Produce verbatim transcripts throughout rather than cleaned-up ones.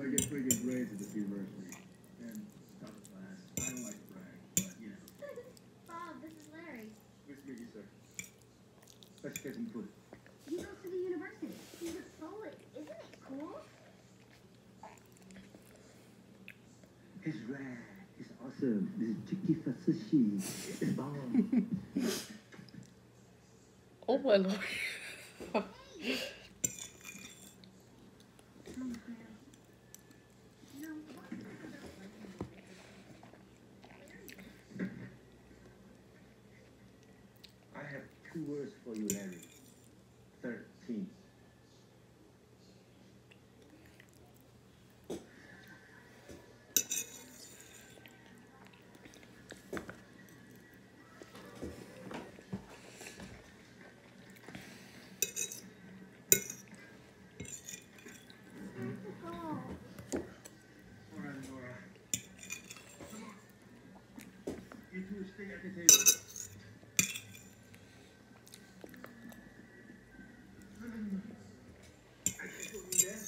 I get pretty good grades at this university. And top of class. I don't like to brag, but you know. Bob, this is Larry. Nice to meet you, sir. Let's get some food. He goes to the university. He's a poet. Isn't it cool? It's rad. It's awesome. This is chicky sushi. It's bomb. Oh my lord. I have two words for you, Larry. Thirteen. All right, Nora. Come on. You two stay at the table. No, no, no, no. I can't go in there.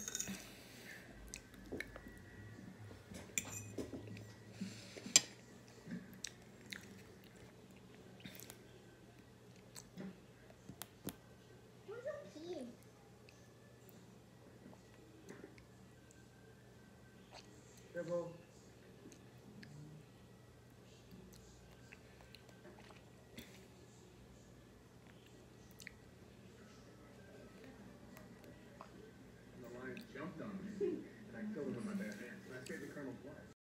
Where's your keys? Careful.